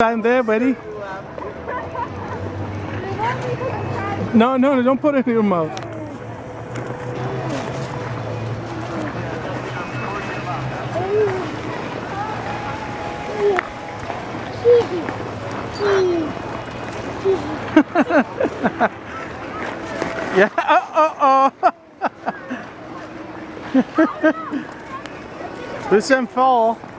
time there, buddy. No, no, don't put it in your mouth. Yeah, Listen, fall.